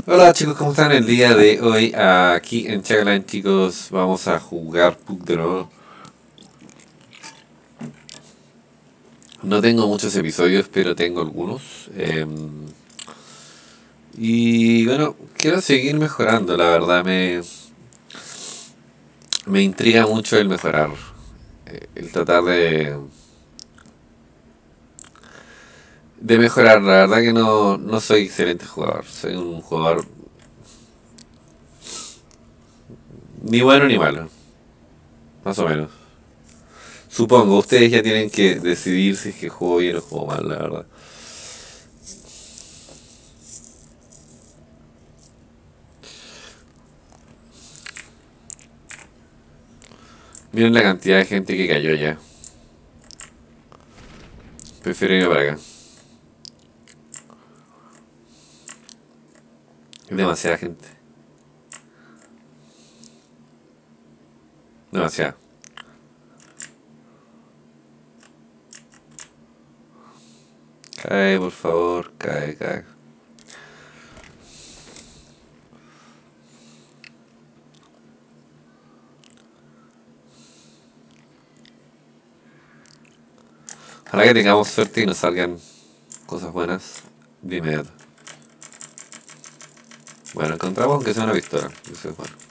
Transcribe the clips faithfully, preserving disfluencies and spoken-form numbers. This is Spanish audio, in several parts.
Hola chicos, ¿cómo están el día de hoy? Aquí en Chagalan, chicos, vamos a jugar P U B de nuevo. No tengo muchos episodios, pero tengo algunos. Eh, y bueno, quiero seguir mejorando, la verdad me, me intriga mucho el mejorar. eh, el tratar de, de mejorar. La verdad que no, no soy excelente jugador. Soy un jugador ni bueno ni malo, más o menos. Supongo, ustedes ya tienen que decidir si es que juego bien o juego mal, la verdad. Miren la cantidad de gente que cayó ya. Prefiero irme para acá. Es demasiada gente. Demasiada. Cae, por favor. Cae, cae. Ojalá que tengamos suerte y nos salgan cosas buenas de inmediato. Bueno, encontramos aunque sea una pistola. Eso es bueno.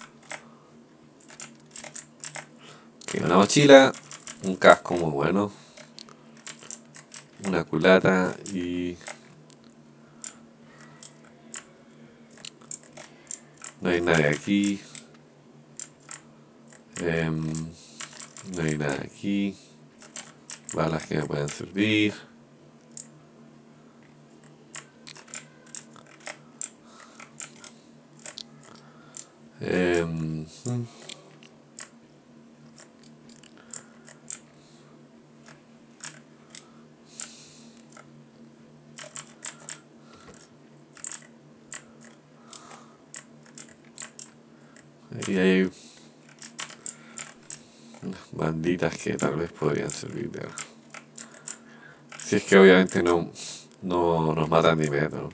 Ok, una mochila. Un casco muy bueno. Una culata y... No hay nadie aquí. Eh, no hay nada aquí. Balas que me pueden servir. Eh, y hay banditas que tal vez podrían servir de algo. Si es que obviamente no, no nos matan de inmediato, ¿no?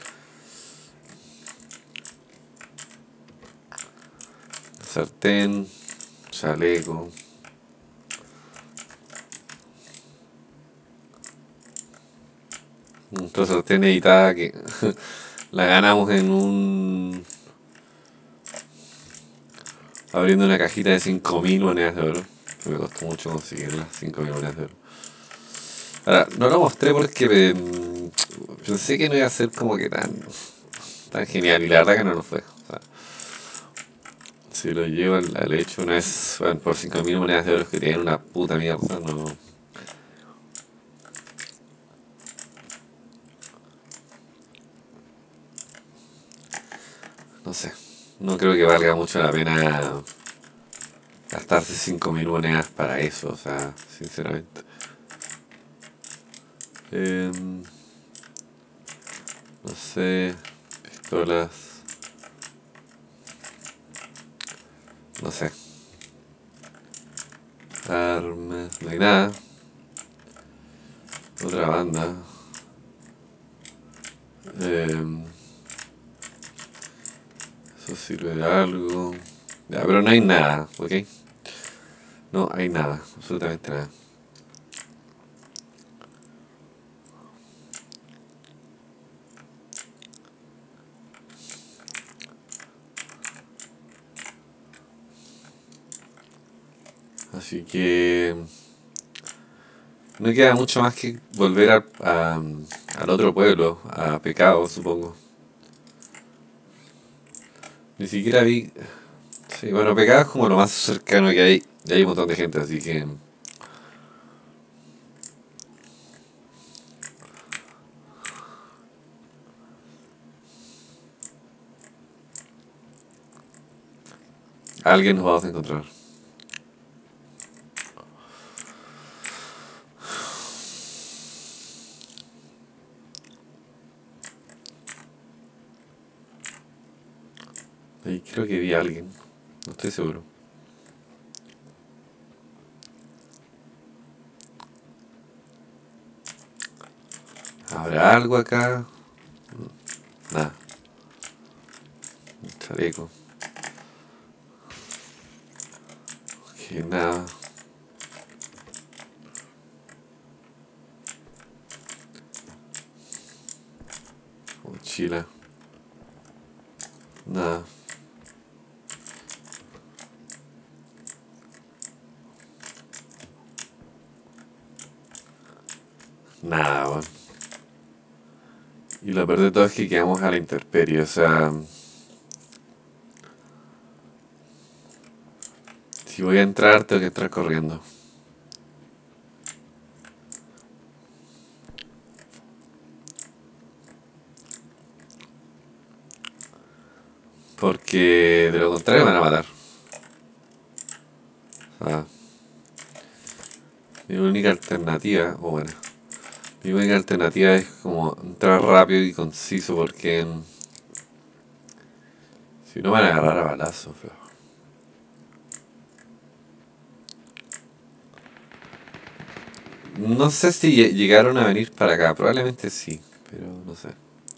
Sartén, chaleco. Nuestra sartén editada que la ganamos en un... abriendo una cajita de cinco mil monedas de oro. Me costó mucho conseguirlas, cinco mil monedas de oro. Ahora, no lo mostré porque me, pensé que no iba a ser como que tan, tan genial y la verdad que no lo fue. O sea, si lo llevo al, al hecho una vez, bueno, por cinco mil monedas de oro que tienen una puta mierda, no... No sé, no creo que valga mucho la pena gastarse cinco mil monedas para eso, o sea, sinceramente. Eh, no sé, pistolas, no sé, armas, no hay nada. Otra banda. Eh, eso sirve de algo. Ya, pero no hay nada, ¿ok? No hay nada, absolutamente nada. Así que no queda mucho más que volver a, a, al otro pueblo, a Pecado, supongo. Ni siquiera vi... Sí, bueno, Pecado es como lo más cercano que hay. Y hay un montón de gente, así que... Alguien nos vamos a encontrar. Ahí creo que vi a alguien. No estoy seguro. ¿Habrá algo acá? Nada. chaleco. Que nada. Mochila. Nada. Nada, bueno. Y lo peor de todo es que quedamos a la intemperie, o sea... Si voy a entrar, tengo que entrar corriendo. Porque de lo contrario me van a matar. O sea, mi única alternativa, o bueno, mi única alternativa es como entrar rápido y conciso porque si no me van a agarrar a balazos, pero... No sé si lle- llegaron a venir para acá, probablemente sí, pero no sé.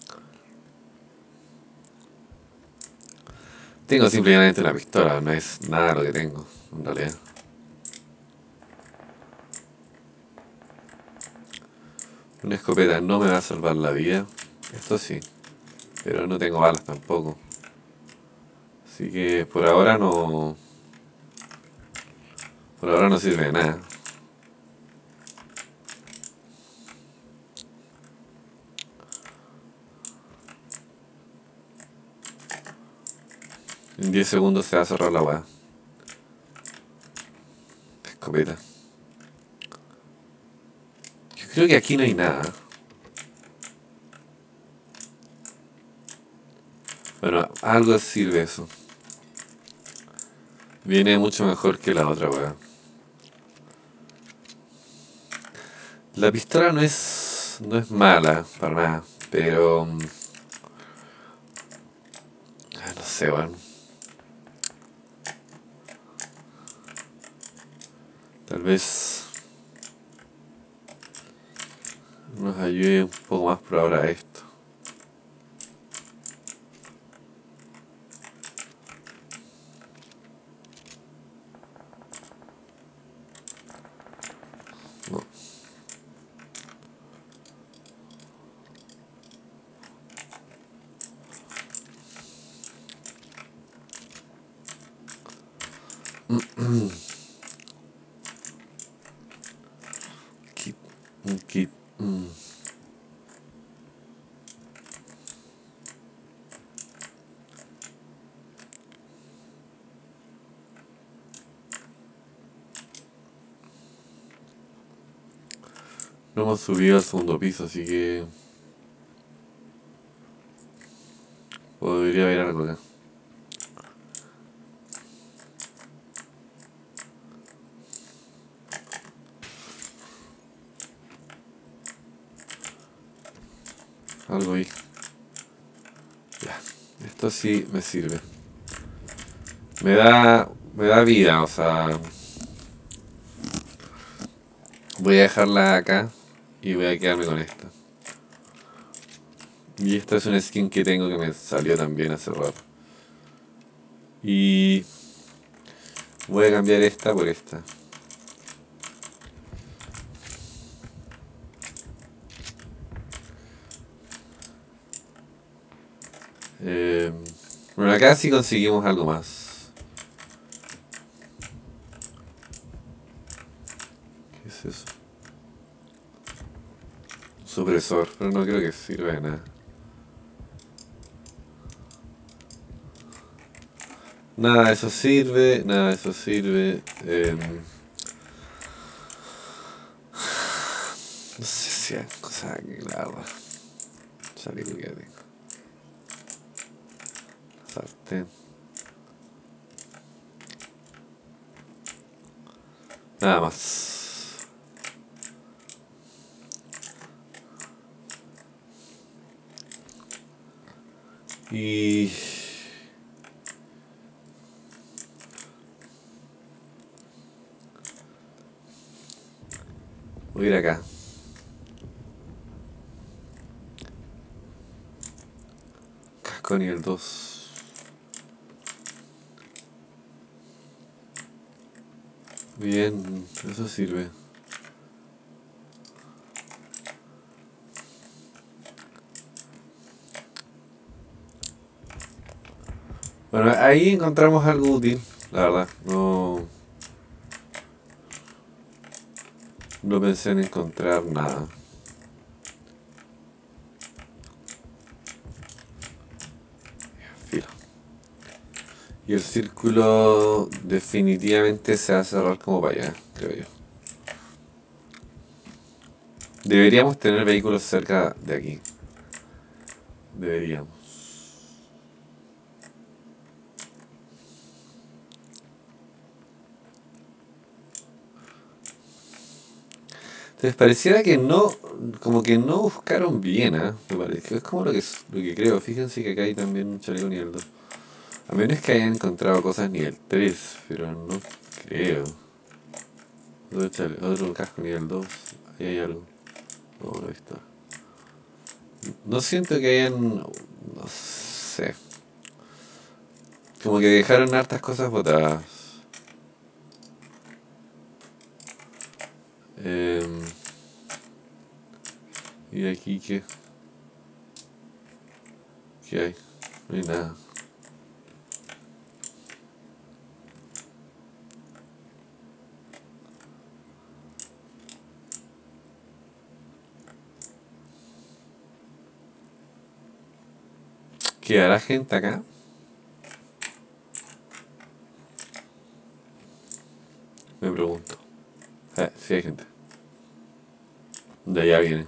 Tengo simplemente una pistola, no es nada lo que tengo, en realidad. Una escopeta no me va a salvar la vida, esto sí, pero no tengo balas tampoco. Así que por ahora no... Por ahora no sirve de nada. En diez segundos se va a cerrar la weá. Escopeta. Yo creo que aquí no hay nada. Bueno, algo sirve eso. Viene mucho mejor que la otra weá. La pistola no es... no es mala, para nada, pero... mm, ah, no sé, weón. Tal vez... nos ayude un poco más por ahora esto. No. Kit, un kit. mm. No hemos subido al segundo piso, así que... podría haber algo acá. Algo ahí. Ya. Esto sí me sirve. Me da... me da vida, o sea... voy a dejarla acá y voy a quedarme con esta. Y esta es una skin que tengo que me salió también hace rato. Y voy a cambiar esta por esta. Eh, bueno, acá sí conseguimos algo más. ¿Qué es eso? Supresor, pero no creo que sirva de nada. Nada de eso sirve, nada de eso sirve. Eh, no sé si hay cosas aquí, la verdad. Chaleco que tengo. Sartén. Nada más. Y... voy a ir acá. Casco nivel dos. Bien, eso sirve. Bueno, ahí encontramos algo útil, la verdad. No, no pensé en encontrar nada. Filo. Y el círculo definitivamente se va a cerrar como para allá, creo yo. Deberíamos tener vehículos cerca de aquí. Deberíamos. Entonces pareciera que no, como que no buscaron bien, ¿eh? Me parece. Es como lo que, lo que creo. Fíjense que acá hay también un chaleco nivel dos. A menos que hayan encontrado cosas nivel tres, pero no creo. Otro, chale, otro casco nivel dos. Ahí hay algo. No, no he visto. No siento que hayan, no sé. Como que dejaron hartas cosas botadas. Eh, ¿Y aquí qué? ¿Qué hay? No hay nada. ¿Quedará gente acá? Me pregunto. Eh, sí hay gente. De allá viene.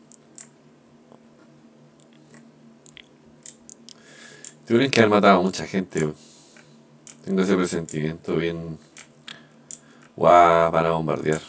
Tuvieron que haber matado a mucha gente. Tengo ese presentimiento bien. Guau, para bombardear.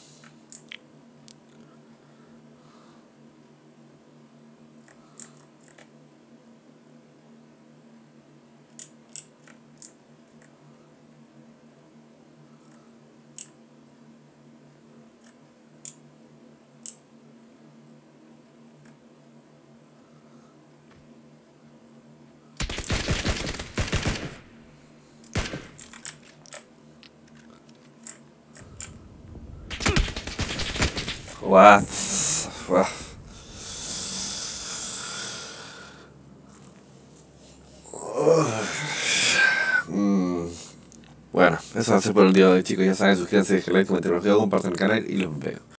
What? Guau. Mm, Bueno, eso va a ser por el día de hoy, chicos. Ya saben, suscríbanse, dejen like, comenten, compartan el canal y los veo.